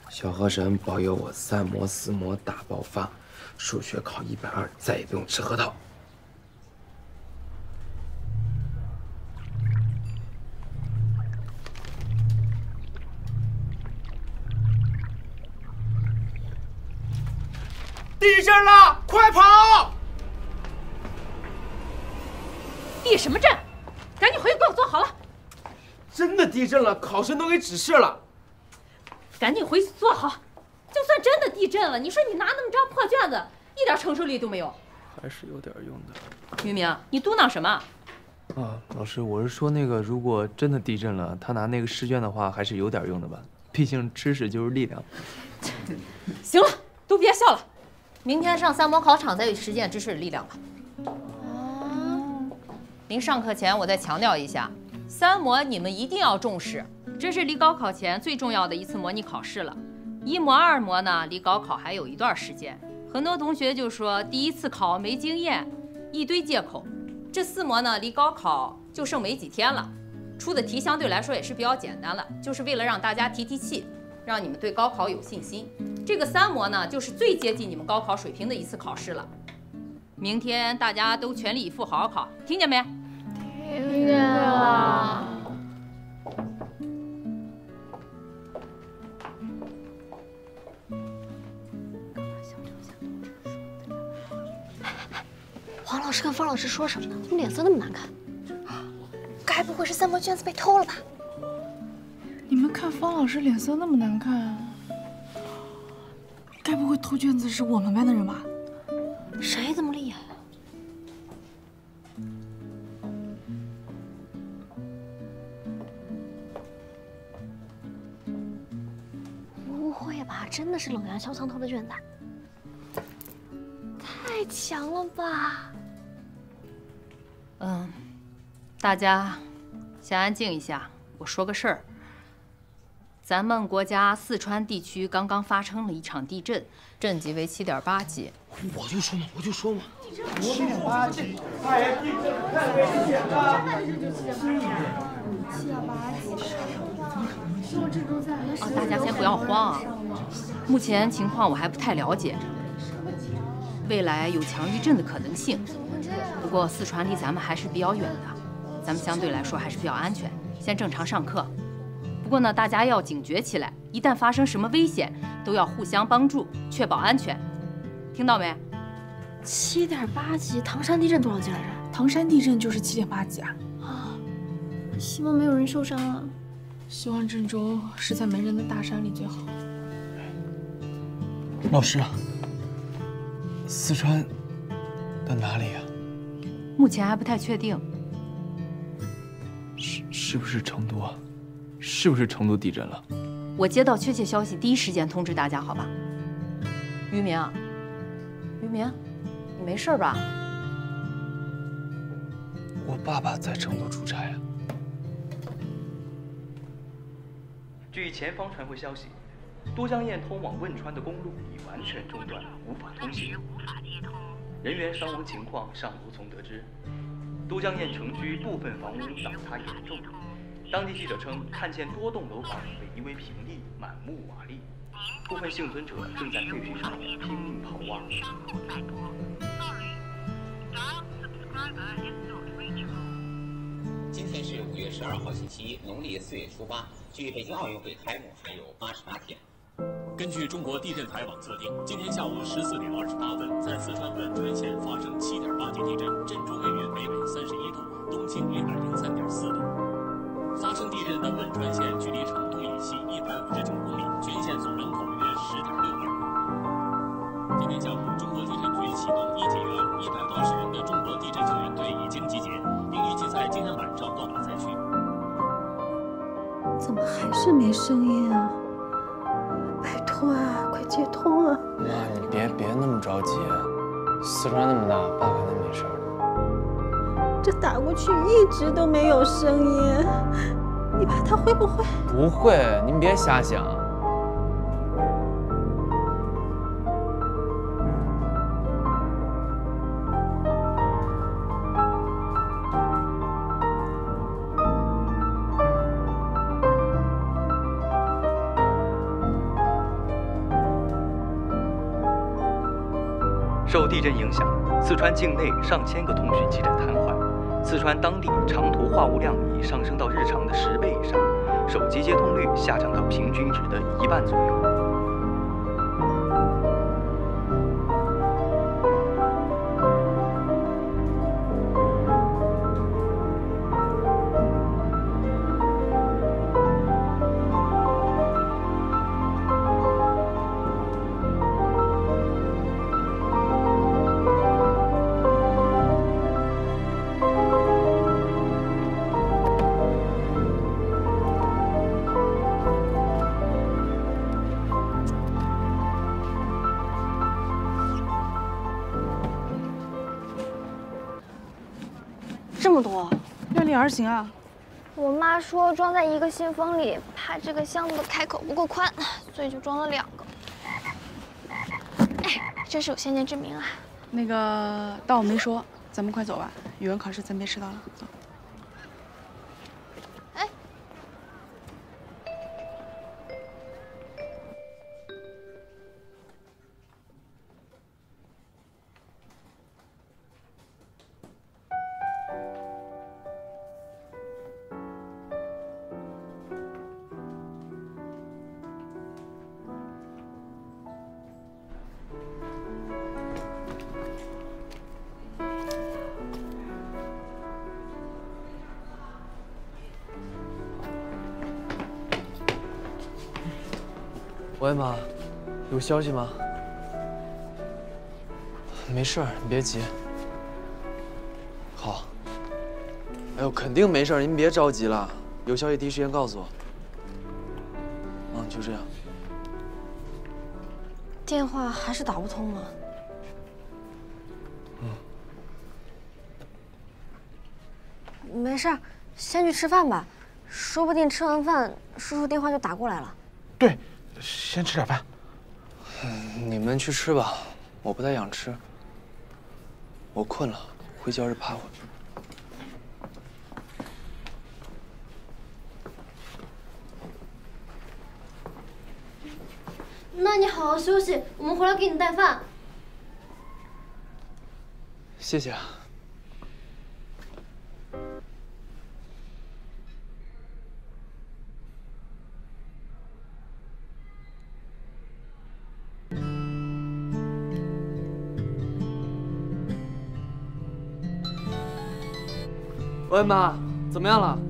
小河神保佑我3模4模大爆发，数学考120，再也不用吃核桃。 地震了，快跑！ 地什么震？赶紧回去给我坐好了。 真的地震了，考生都给指示了。 赶紧回去坐好。就算真的地震了，你说你拿那么张破卷子，一点承受力都没有。 还是有点用的。 于明，你嘟囔什么？ 啊，老师，我是说那个，如果真的地震了，他拿那个试卷的话，还是有点用的吧？毕竟知识就是力量。 行了，都别笑了。 明天上3模考场再去实践知识的力量吧。临上课前我再强调一下，3模你们一定要重视，这是离高考前最重要的一次模拟考试了。1模、2模呢，离高考还有一段时间。很多同学就说第一次考没经验，一堆借口。这4模呢，离高考就剩没几天了，出的题相对来说也是比较简单了，就是为了让大家提提气，让你们对高考有信心。这个3模呢，就是最接近你们高考水平的一次考试了。明天大家都全力以赴，好好考，听见没？ 听见了。 黄老师跟方老师说什么呢？怎么脸色那么难看？该不会是3模卷子被偷了吧？ 你们看方老师脸色那么难看，该不会偷卷子是我们班的人吧？ 谁这么厉害啊？不会吧？真的是冷阳潇湘偷的卷子？太强了吧！ 大家先安静一下，我说个事儿。咱们国家四川地区刚刚发生了一场地震，震级为7.8级。 我就说嘛 7.8级， 哎呀，地震太危险了！ 大家先不要慌啊，目前情况我还不太了解，未来有强余震的可能性。不过四川离咱们还是比较远的，咱们相对来说还是比较安全，先正常上课。不过呢，大家要警觉起来，一旦发生什么危险，都要互相帮助，确保安全。听到没 ？7.8级，唐山地震多少级来着？ 唐山地震就是7.8级啊！ 希望没有人受伤啊！ 希望郑州是在没人的大山里最好。 老师，四川的哪里呀？ 目前还不太确定。 是不是成都啊？是不是成都地震了？ 我接到确切消息，第一时间通知大家，好吧？于明，于明，你没事吧？ 我爸爸在成都出差啊。 据前方传回消息，都江堰通往汶川的公路已完全中断，无法通行，人员伤亡情况尚无从得知。都江堰城区部分房屋倒塌严重，当地记者称看见多栋楼房被夷为平地，满目瓦砾，部分幸存者正在废墟上拼命刨挖。 今天是5月12号星期一，农历4月初8，距北京奥运会开幕还有88天。 根据中国地震台网测定，今天下午14点28分，在四川汶川县发生7.8级地震，震中位于北纬31度，东经103.4度。发生地震的汶川县距离成都以西159公里，全县总人口约10.6万。今天下午，中国地震局启动1级预案，180人的中国地震救援队已经集结，并预计在今天晚上到达灾区。 怎么还是没声音啊？拜托啊，快接通啊！ 妈，你别那么着急，四川那么大，爸肯定没事儿。 这打过去一直都没有声音，你爸他会不会？ 不会，您别瞎想。 受地震影响，四川境内上千个通讯基站瘫痪，四川当地长途话务量已上升到日常的10倍以上，手机接通率下降到平均值的1半左右。 这么多， 量力而行啊！ 我妈说装在一个信封里，怕这个箱子的开口不够宽，所以就装了2个。哎，真是有先见之明啊！ 那个，当我没说，咱们快走吧，语文考试咱别迟到了。走。 哎， 喂，妈，有消息吗？没事儿，你别急。好。哎呦，肯定没事儿，您别着急了，有消息第一时间告诉我。就这样。 电话还是打不通吗？没事儿，先去吃饭吧，说不定吃完饭，叔叔电话就打过来了。 对，先吃点饭。 你们去吃吧，我不太想吃。我困了，回教室趴会儿。 那你好好休息，我们回来给你带饭。 谢谢啊。喂，妈，怎么样了？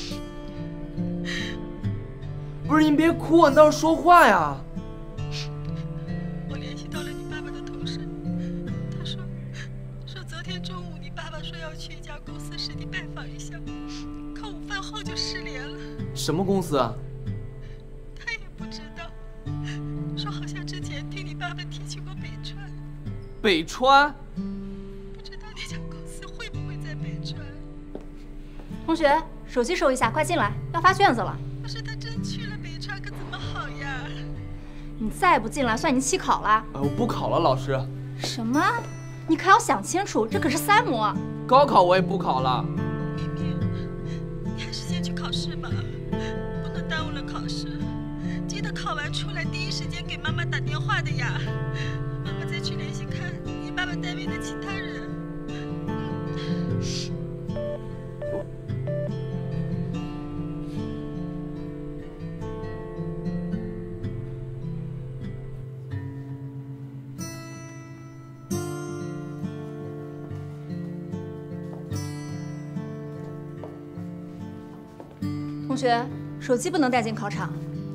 不是，您别哭啊，你倒是说话呀！ 我联系到了你爸爸的同事，他说昨天中午你爸爸说要去一家公司实地拜访一下，可午饭后就失联了。 什么公司啊？ 他也不知道，说好像之前听你爸爸提起过北川。 北川？ 不知道那家公司会不会在北川？ 同学，手机收一下，快进来，要发卷子了。 要是他真去了北川，可怎么好呀？ 你再不进来，算你弃考了。 我不考了，老师。 什么？你可要想清楚，这可是3模。 高考我也不考了。 咪咪，你还是先去考试吧，不能耽误了考试。记得考完出来第一时间给妈妈打电话的呀。妈妈再去联系看你爸爸单位的其他人。 同学，手机不能带进考场。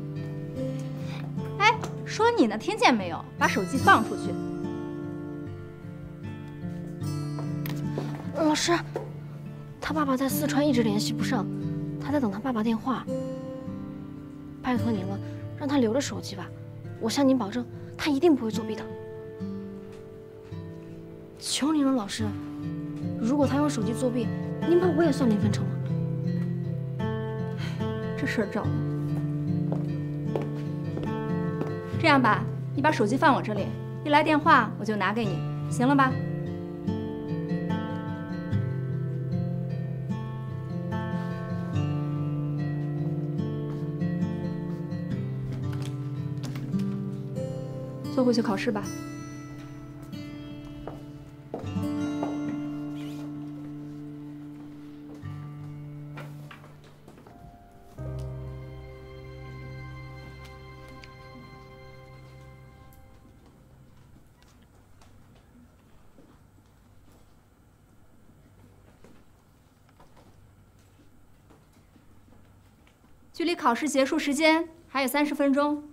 哎，说你呢，听见没有？把手机放出去。 老师，他爸爸在四川一直联系不上，他在等他爸爸电话。拜托您了，让他留着手机吧，我向您保证，他一定不会作弊的。求您了，老师，如果他用手机作弊，您把我也算0分成了。 这事儿找了。这样吧，你把手机放我这里，一来电话我就拿给你，行了吧？坐回去考试吧。 距离考试结束时间还有30分钟，